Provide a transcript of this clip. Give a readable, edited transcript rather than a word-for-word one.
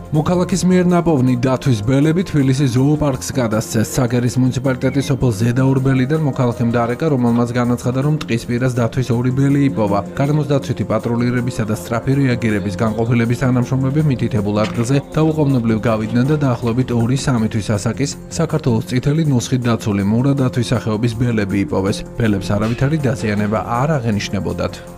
მოქალაქის მიერ ნაპოვნი დათვის ბელები თბილისის ზოოპარკს გადასცეს. საგერის მუნიციპალიტეტის სოფელ ზედაურბელიდან მოქალაქემ დარეკა, რომელმაც განაცხადა, რომ ტყის პირას დათვის 2 ბელი იპოვა. გარემოს დაცვითი პატრულირებისა და სწრაფი რეაგირების განყოფილების თანამშრომლები მითითებულ ადგილზე დაუყოვნებლივ გავიდნენ და დაახლოებით 2-3 თვის ასაკის საქართველოს წითელი ნუსხით დაცული მურა დათვის სახეობის ბელები იპოვეს. ბელებს არავითარი დაზიანება არ აღენიშნებოდათ.